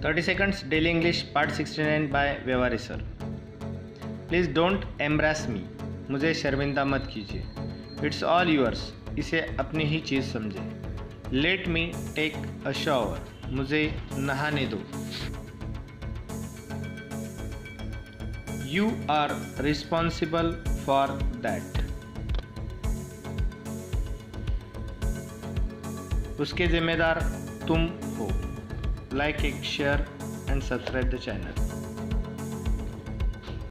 30 seconds daily English part 69 by व्यवहारी सर। Please don't embrace me, मुझे शर्मिंदा मत कीजिए। इट्स ऑल यूअर्स, इसे अपनी ही चीज़ समझे। Let me take a shower, मुझे नहाने दो। You are responsible for that, उसके जिम्मेदार तुम हो। Like, share and subscribe the channel.